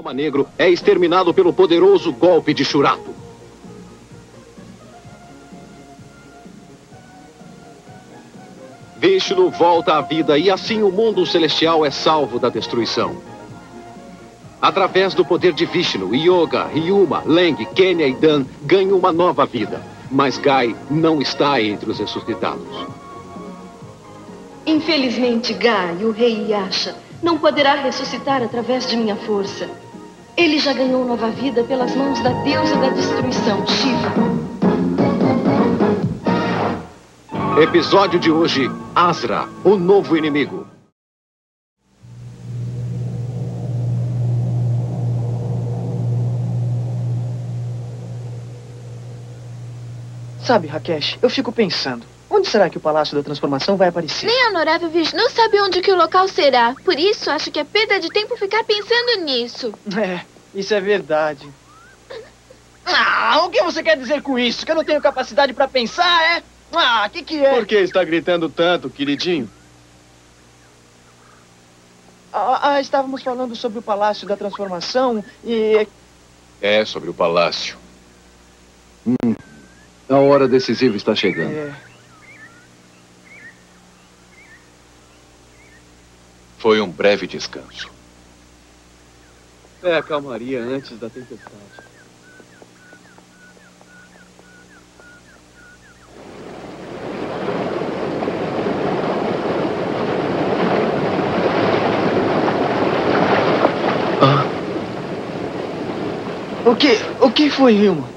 Lama Negro é exterminado pelo poderoso golpe de Shurato. Vishnu volta à vida e assim o mundo celestial é salvo da destruição. Através do poder de Vishnu, Yoga, Ryuma, Leng, Kenya e Dan ganham uma nova vida. Mas Gai não está entre os ressuscitados. Infelizmente, Gai, o rei Yasha, não poderá ressuscitar através de minha força. Ele já ganhou nova vida pelas mãos da deusa da destruição, Shiva. Episódio de hoje, Asra, o novo inimigo. Sabe, Rakesh, eu fico pensando, onde será que o Palácio da Transformação vai aparecer? Nem a honorável Vishnu sabe onde que o local será. Por isso, acho que é perda de tempo ficar pensando nisso. É, isso é verdade. Ah, o que você quer dizer com isso? Que eu não tenho capacidade pra pensar, é? Ah, que é? Por que está gritando tanto, queridinho? Estávamos falando sobre o Palácio da Transformação e... É, sobre o palácio. A hora decisiva está chegando. Foi um breve descanso. É a calmaria antes da tempestade. O que foi, Ryuma?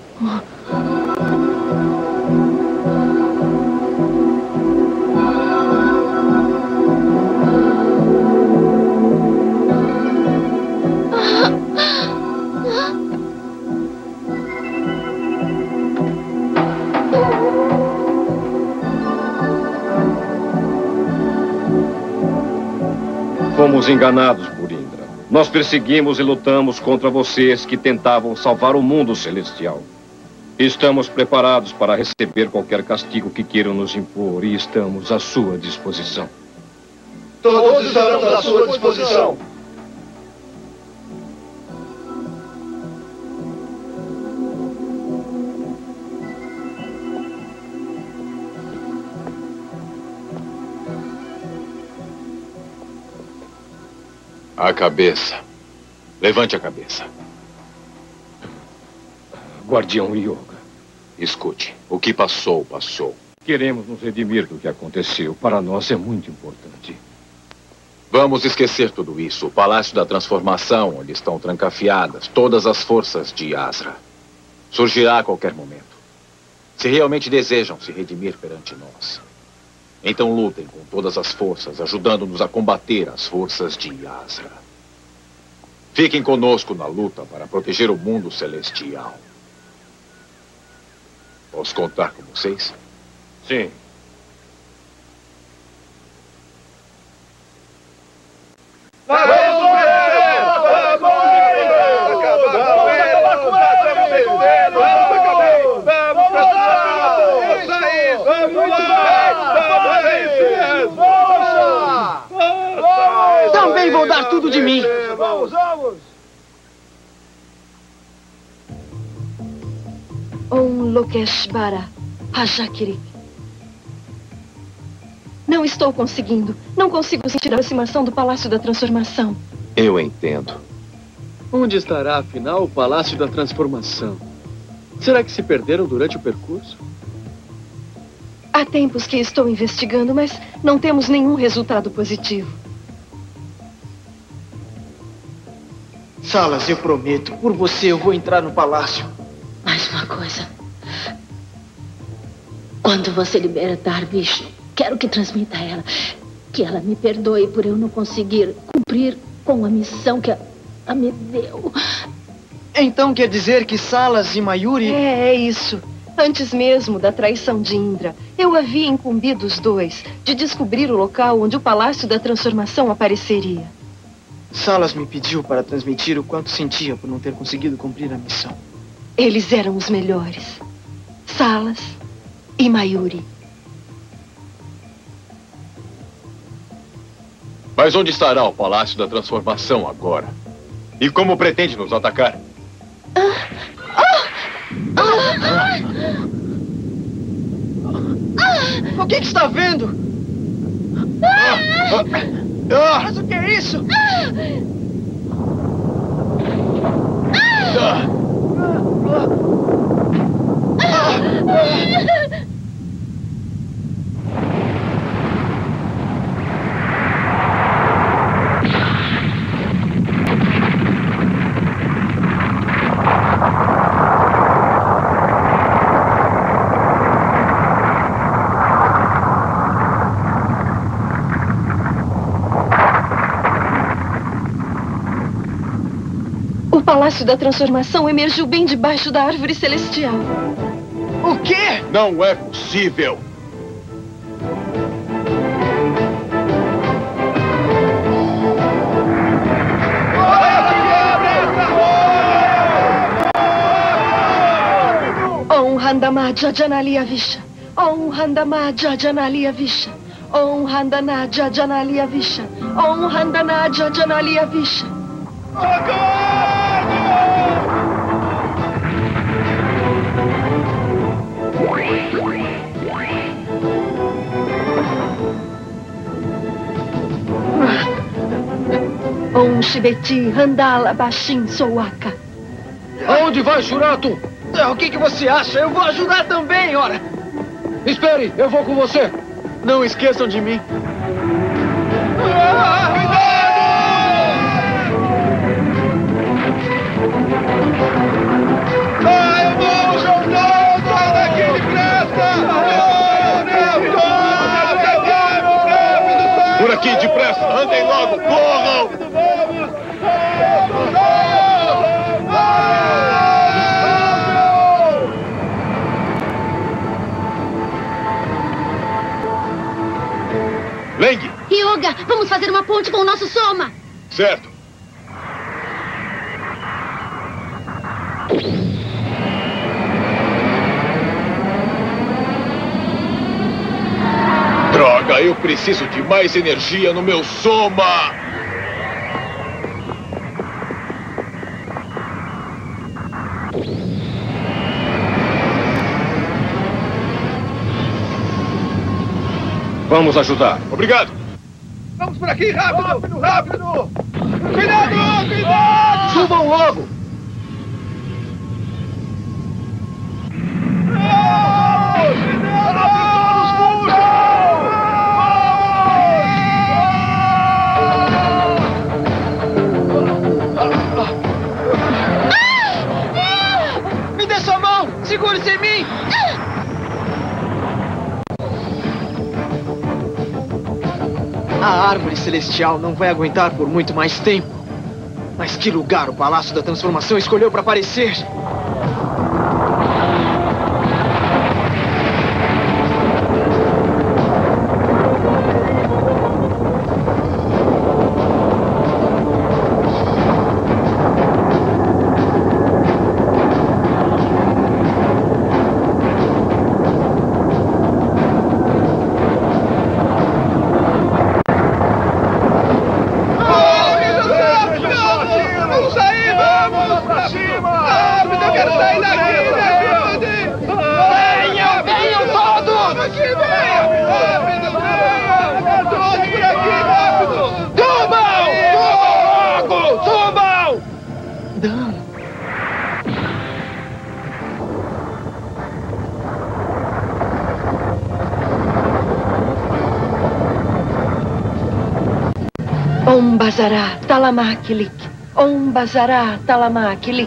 Fomos enganados por Indra. Nós perseguimos e lutamos contra vocês que tentavam salvar o mundo celestial. Estamos preparados para receber qualquer castigo que queiram nos impor e estamos à sua disposição. Todos estaremos à sua disposição. A cabeça. Levante a cabeça. Guardião Yoga, Escute. O que passou, passou. queremos nos redimir do que aconteceu. Para nós é muito importante. Vamos esquecer tudo isso. O Palácio da Transformação, onde estão trancafiadas todas as forças de Asra, surgirá a qualquer momento. Se realmente desejam se redimir perante nós, então lutem com todas as forças, ajudando-nos a combater as forças de Asra. Fiquem conosco na luta para proteger o mundo celestial. Posso contar com vocês? Sim. Também vou dar tudo de mim. Vamos! Om Lokeshvara Hajakiri. Não estou conseguindo. Não consigo sentir a aproximação do Palácio da Transformação. Eu entendo. Onde estará, afinal, o Palácio da Transformação? Será que se perderam durante o percurso? Há tempos que estou investigando, mas não temos nenhum resultado positivo. Salas, eu prometo. Por você eu vou entrar no palácio. Mais uma coisa. Quando você libertar Vishnu, quero que transmita a ela que ela me perdoe por eu não conseguir cumprir com a missão que ela me deu. Então quer dizer que Salas e Mayuri... É isso. Antes mesmo da traição de Indra, eu havia incumbido os dois de descobrir o local onde o Palácio da Transformação apareceria. Salas me pediu para transmitir o quanto sentia por não ter conseguido cumprir a missão. Eles eram os melhores. Salas e Mayuri. Mas onde estará o Palácio da Transformação agora? E como pretende nos atacar? O que está vendo? Mas o que é isso? O Palácio da Transformação emergiu bem debaixo da árvore celestial. O quê? Não é possível! Om Handamaja Janalia Visha. Om Handamaja Janalia Visha. Om Handanaja Janalia Visha. Om Handanaja Janalia Visha. Om Shibeti Handala Bashin Soaka. Aonde vai, Shurato? O que você acha? Eu vou ajudar também, ora! Espere, eu vou com você. Não esqueçam de mim. Por aqui, depressa! Andem logo! Corram! Leng! Hyuga, vamos fazer uma ponte com o nosso Soma. Certo. Droga, eu preciso de mais energia no meu Soma! Vamos ajudar. Obrigado! Vamos por aqui, rápido! Rápido! Cuidado! Cuidado! Subam logo! Me dê sua mão! Segure-se em mim! A árvore celestial não vai aguentar por muito mais tempo. Mas que lugar o Palácio da Transformação escolheu para aparecer? Om Bazara Talamakilik. Om Bazara Talamakilik.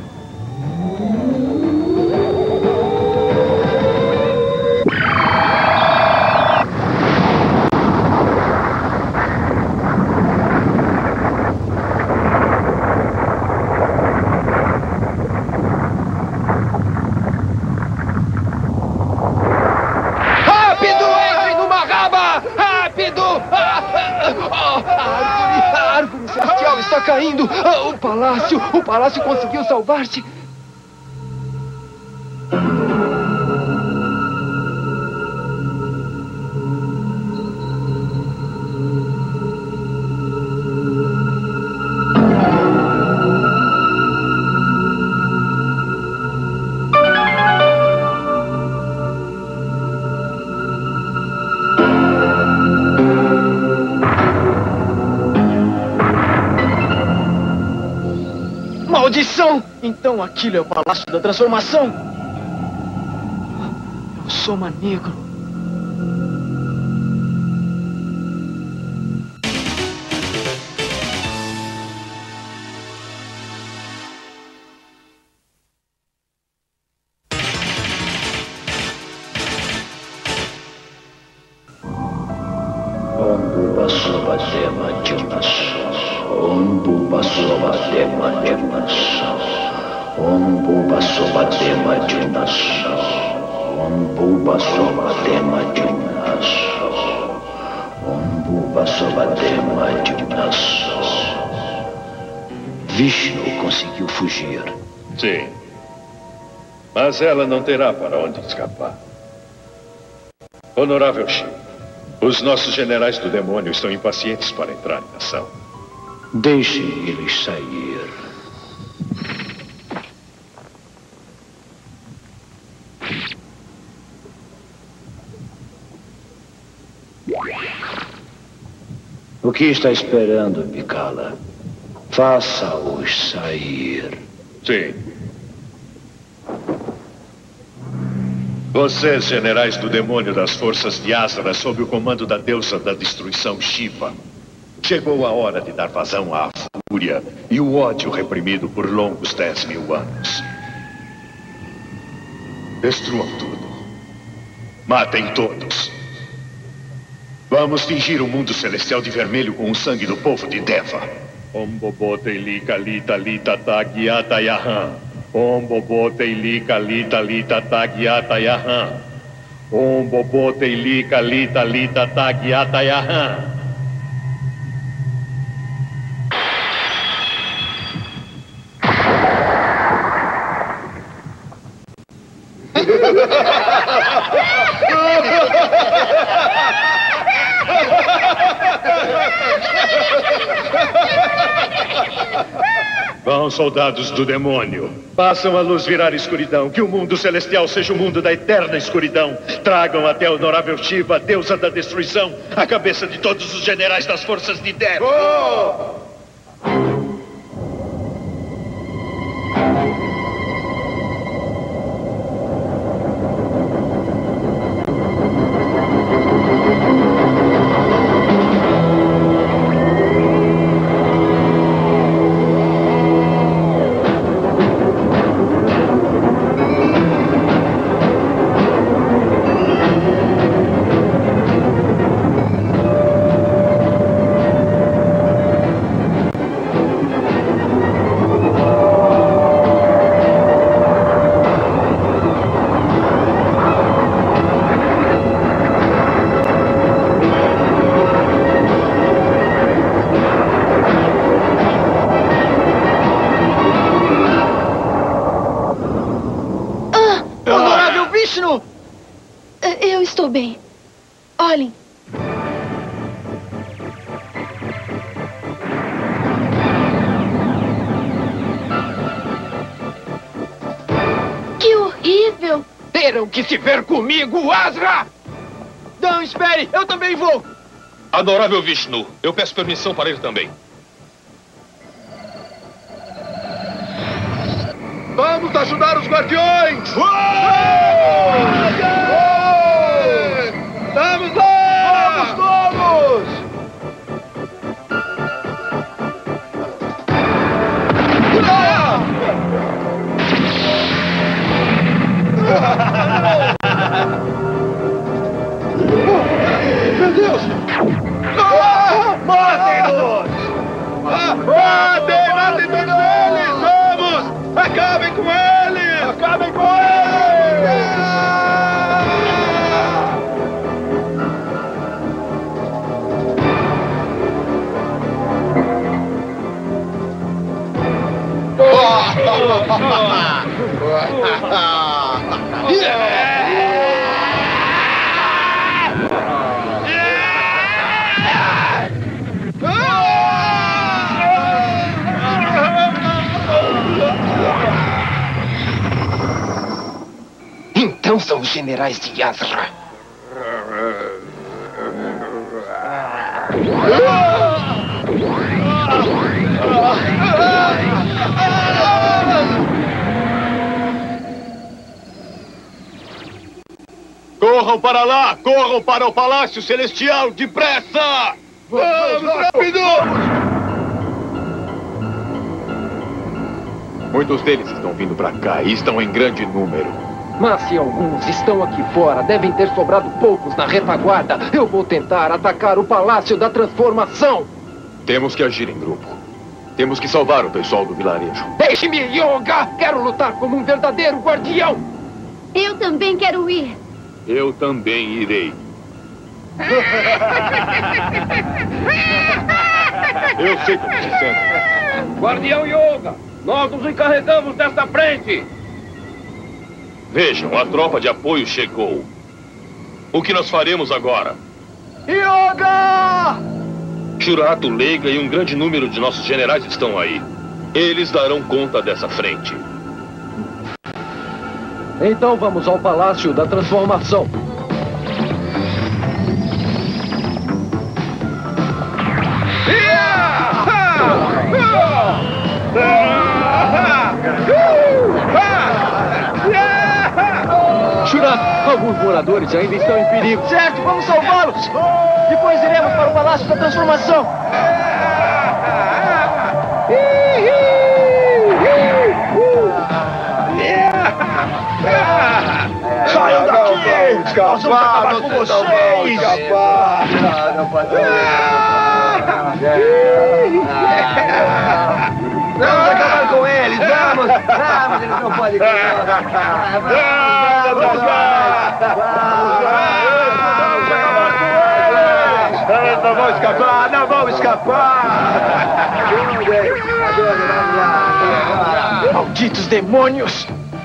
Rápido! Entrem numa raba! Rápido! A árvore celestial está caindo! O palácio conseguiu salvar-se! Maldição! Então aquilo é o Palácio da Transformação? É o Soma Negro. Vishnu conseguiu fugir. Sim. Mas ela não terá para onde escapar. Honorável Shiva, os nossos generais do demônio estão impacientes para entrar em ação. Deixem eles sair. O que está esperando, Pikala? Faça-os sair. Sim. Vocês, generais do demônio das forças de Asra, sob o comando da deusa da destruição Shiva, chegou a hora de dar vazão à fúria e o ódio reprimido por longos 10.000 anos. Destruam tudo. Matem todos. Vamos tingir o mundo celestial de vermelho com o sangue do povo de Deva. Om Bobote Lika Lita Lita Tagyata Yahan. Om Bobote Lika Lita Lita Tagyata Yahan. Om Bobote Lika Lita Lita Tagyata Yahan. Vão, soldados do demônio. Façam a luz virar escuridão. Que o mundo celestial seja o mundo da eterna escuridão. Tragam até a honorável Shiva, a deusa da destruição, a cabeça de todos os generais das forças de Deva. Oh! Eu estou bem. Olhem. Que horrível! Terão que se ver comigo, Asra! Não, espere! Eu também vou! Adorável Vishnu, eu peço permissão para ir também. Vamos ajudar os guardiões! Vamos lá! Vamos todos! Meu Deus! Matem-nos! Matem todos eles! Vamos! Acabem com eles! Acabem com eles! Então são os generais de Asra. Corram para lá! Corram para o Palácio Celestial! Depressa! Vamos, rápido! Muitos deles estão vindo para cá e estão em grande número. Mas se alguns estão aqui fora, devem ter sobrado poucos na retaguarda. Eu vou tentar atacar o Palácio da Transformação. Temos que agir em grupo. Temos que salvar o pessoal do vilarejo. Deixe-me, Yoga! Quero lutar como um verdadeiro guardião! Eu também quero ir. Eu também irei. Eu sei como se sente. Guardião Yoga, nós nos encarregamos desta frente. Vejam, a tropa de apoio chegou. O que nós faremos agora? Yoga! Shurato, Leiga e um grande número de nossos generais estão aí. Eles darão conta dessa frente. Então vamos ao Palácio da Transformação. Shurato, Alguns moradores ainda estão em perigo. certo, vamos salvá-los. Depois iremos para o Palácio da Transformação. Saiam daqui! Nós vamos acabar com vocês! Vamos acabar com eles! Vamos! Vamos, eles não podem Não vão escapar! Não vão escapar! Malditos demônios!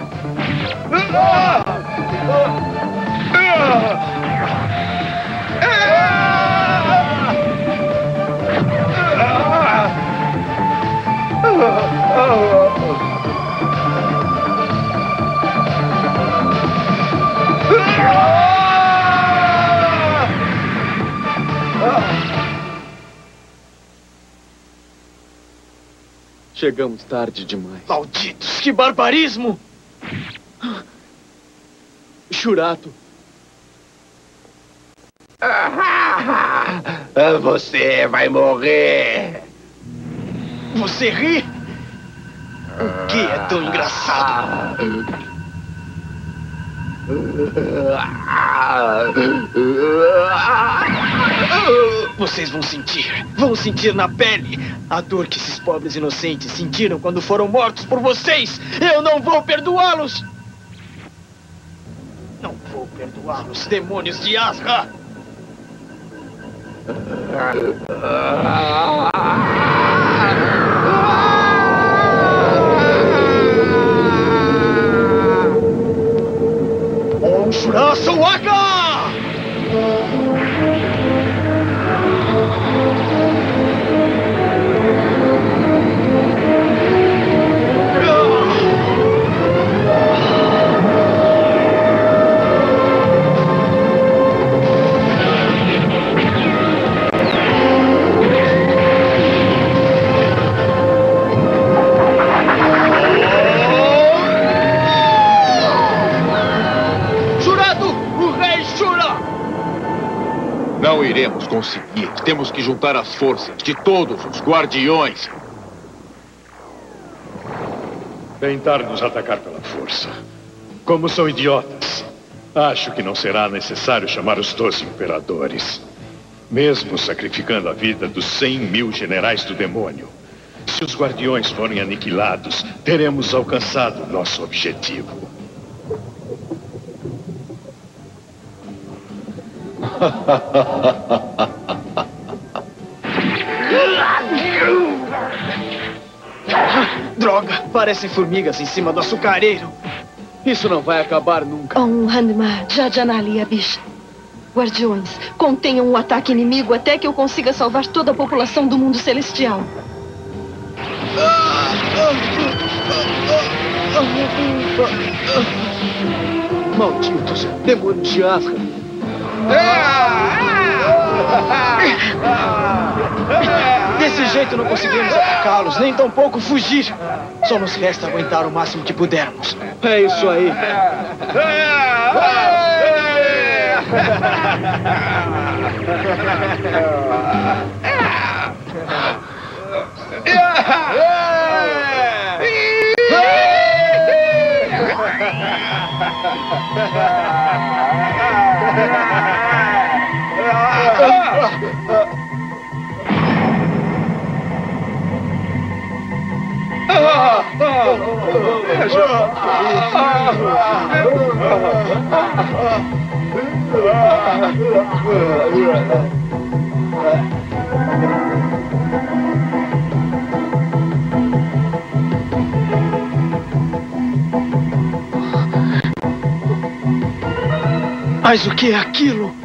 Chegamos tarde demais. Malditos, que barbarismo! Shurato. Você vai morrer! Você ri? O que é tão engraçado? Vocês vão sentir na pele a dor que esses pobres inocentes sentiram quando foram mortos por vocês. Eu não vou perdoá-los. Não vou perdoá-los, demônios de Asra. Om Shura Sawaka! Não iremos conseguir. Temos que juntar as forças de todos os guardiões. Tentar nos atacar pela força. Como são idiotas. Acho que não será necessário chamar os 12 imperadores. Mesmo sacrificando a vida dos 100.000 generais do demônio. Se os guardiões forem aniquilados, teremos alcançado nosso objetivo. Droga, parecem formigas em cima do açucareiro. Isso não vai acabar nunca. Oh, Handma, Jajanali Abisha. Guardiões, contenham o ataque inimigo até que eu consiga salvar toda a população do mundo celestial. Malditos, demônios de Asra. Desse jeito não conseguimos atacá-los, nem tampouco fugir. Só nos resta aguentar o máximo que pudermos. É isso aí. Mas o que é aquilo?